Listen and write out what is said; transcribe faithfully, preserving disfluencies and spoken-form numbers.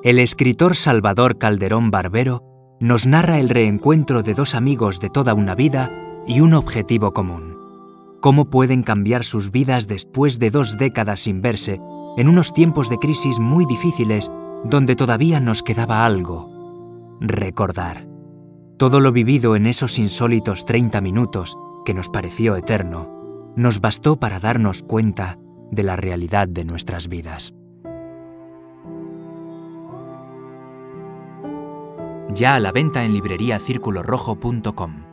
El escritor Salvador Calderón Barbero nos narra el reencuentro de dos amigos de toda una vida y un objetivo común. Cómo pueden cambiar sus vidas después de dos décadas sin verse, en unos tiempos de crisis muy difíciles donde todavía nos quedaba algo. Recordar. Todo lo vivido en esos insólitos treinta minutos, que nos pareció eterno, nos bastó para darnos cuenta de la realidad de nuestras vidas. Ya a la venta en librería círculo rojo punto com.